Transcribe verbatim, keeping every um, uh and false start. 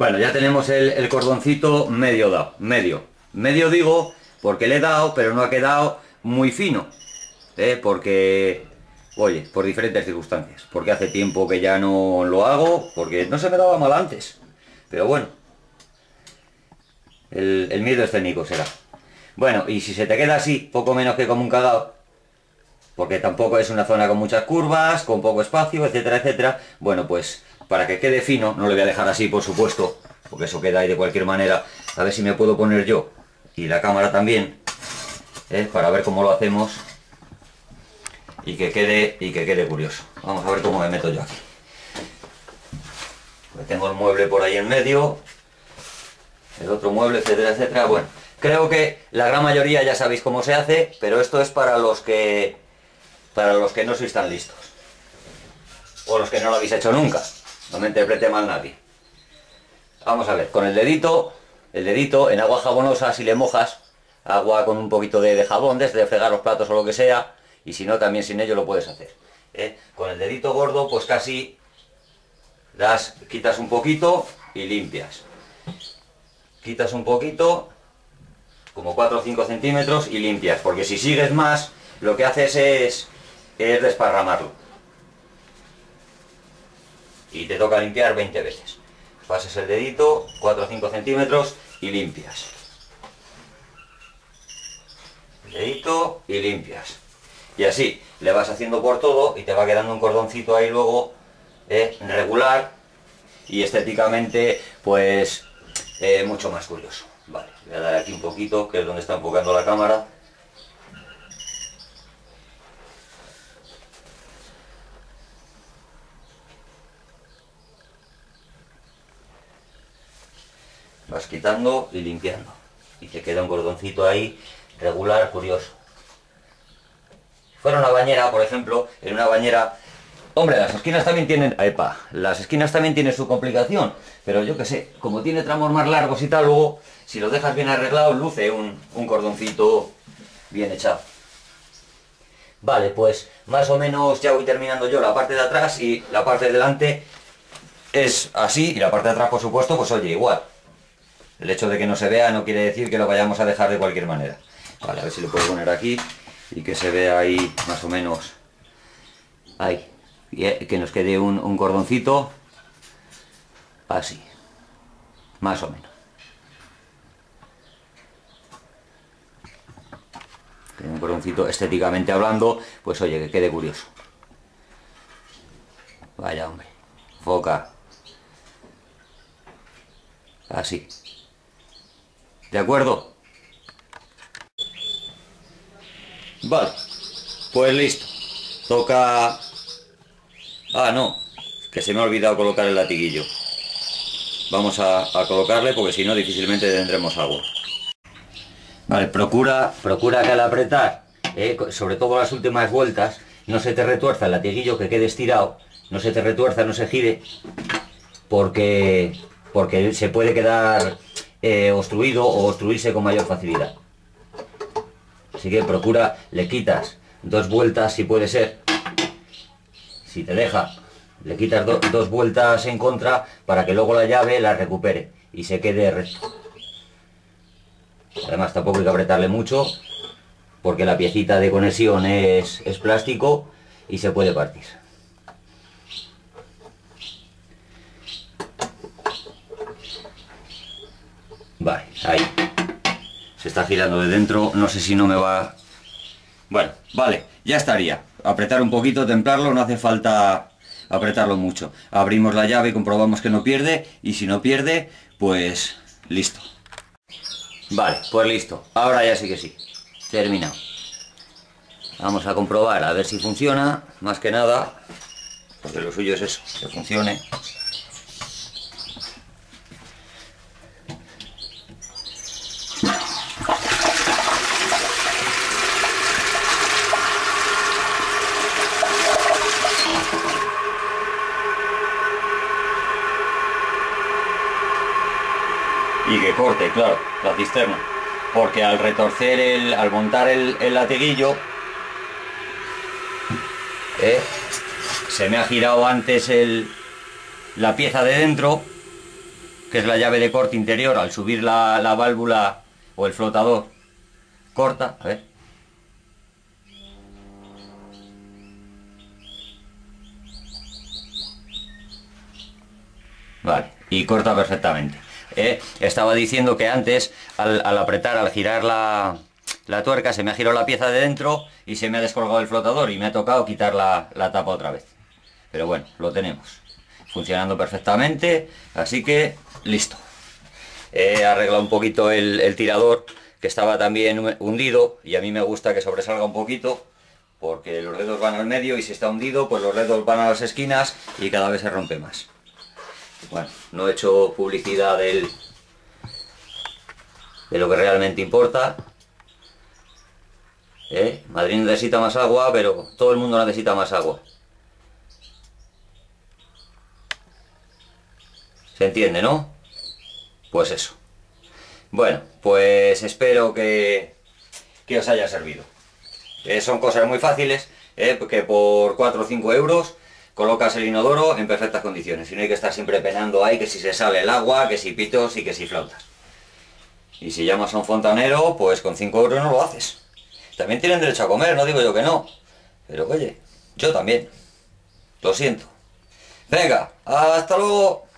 Bueno, ya tenemos el, el cordoncito medio dado, medio. Medio digo porque le he dado, pero no ha quedado muy fino. ¿eh? Porque, oye, por diferentes circunstancias. Porque hace tiempo que ya no lo hago, porque no se me daba mal antes. Pero bueno, el, el miedo escénico será. Bueno, y si se te queda así, poco menos que como un cagao, porque tampoco es una zona con muchas curvas, con poco espacio, etcétera, etcétera, bueno, pues para que quede fino, no le voy a dejar así, por supuesto, porque eso queda ahí de cualquier manera. A ver si me puedo poner yo, y la cámara también, ¿eh? Para ver cómo lo hacemos, y que quede, y que quede curioso. Vamos a ver cómo me meto yo aquí. Pues tengo el mueble por ahí en medio, el otro mueble, etcétera, etcétera, bueno. Creo que la gran mayoría ya sabéis cómo se hace, pero esto es para los que para los que no sois tan listos. O los que no lo habéis hecho nunca. No me interprete mal nadie. Vamos a ver, con el dedito, el dedito en agua jabonosa, si le mojas, agua con un poquito de, de jabón, desde fregar los platos o lo que sea, y si no, también sin ello lo puedes hacer. ¿eh? Con el dedito gordo, pues casi das, quitas un poquito y limpias. Quitas un poquito, como cuatro o cinco centímetros y limpias, porque si sigues más, lo que haces es, es desparramarlo. Y te toca limpiar veinte veces. Pasas el dedito, cuatro o cinco centímetros y limpias. El dedito y limpias. Y así, le vas haciendo por todo y te va quedando un cordoncito ahí luego eh, regular y estéticamente, pues, eh, mucho más curioso. Vale, voy a dar aquí un poquito, que es donde está enfocando la cámara. Vas quitando y limpiando. Y te queda un cordoncito ahí, regular, curioso. Si fuera una bañera, por ejemplo, en una bañera... Hombre, las esquinas también tienen... ¡Epa! Las esquinas también tienen su complicación. Pero yo qué sé, como tiene tramos más largos y tal, luego, si lo dejas bien arreglado, luce un, un cordoncito bien echado. Vale, pues más o menos ya voy terminando yo la parte de atrás y la parte de delante es así. Y la parte de atrás, por supuesto, pues oye, igual. El hecho de que no se vea no quiere decir que lo vayamos a dejar de cualquier manera. Vale, a ver si lo puedo poner aquí y que se vea ahí más o menos. Ahí. Y que nos quede un, un cordoncito así. Más o menos. Que un cordoncito estéticamente hablando, pues oye, que quede curioso. Vaya hombre. Foca. Así. ¿De acuerdo? Vale, pues listo. Toca... Ah, no, que se me ha olvidado colocar el latiguillo. Vamos a, a colocarle porque si no difícilmente tendremos agua. Vale, procura, procura que al apretar, eh, sobre todo las últimas vueltas, no se te retuerza el latiguillo, que quede estirado, no se te retuerza, no se gire, porque, porque se puede quedar... Eh, obstruido o obstruirse con mayor facilidad. Así que procura, le quitas dos vueltas si puede ser. Si te deja, le quitas do, dos vueltas en contra para que luego la llave la recupere y se quede recto. Además tampoco hay que apretarle mucho porque la piecita de conexión es, es plástico y se puede partir. Vale, ahí. Se está girando de dentro, no sé si no me va... Bueno, vale, ya estaría. Apretar un poquito, templarlo, no hace falta apretarlo mucho. Abrimos la llave y comprobamos que no pierde, y si no pierde, pues listo. Vale, pues listo. Ahora ya sí que sí. Terminado. Vamos a comprobar a ver si funciona, más que nada, porque lo suyo es eso, que funcione. Y que corte, claro, la cisterna, porque al retorcer el, al montar el, el latiguillo, eh, se me ha girado antes el, la pieza de dentro, que es la llave de corte interior, al subir la, la válvula o el flotador, corta, a ver. Vale, y corta perfectamente. Eh, estaba diciendo que antes, al, al apretar, al girar la, la tuerca, se me ha girado la pieza de dentro y se me ha descolgado el flotador y me ha tocado quitar la, la tapa otra vez. Pero bueno, lo tenemos funcionando perfectamente, así que listo. He arreglado un poquito el, el tirador, que estaba también hundido, y a mí me gusta que sobresalga un poquito, porque los dedos van al medio y si está hundido, pues los dedos van a las esquinas y cada vez se rompe más. Bueno, no he hecho publicidad del, de lo que realmente importa. ¿Eh? Madrid necesita más agua, pero todo el mundo necesita más agua. ¿Se entiende, no? Pues eso. Bueno, pues espero que, que os haya servido. Eh, son cosas muy fáciles, eh, que por cuatro o cinco euros colocas el inodoro en perfectas condiciones y no hay que estar siempre penando ahí que si se sale el agua, que si pitos y que si flautas. Y si llamas a un fontanero, pues con cinco euros no lo haces. También tienen derecho a comer, no digo yo que no. Pero oye, yo también. Lo siento. Venga, hasta luego.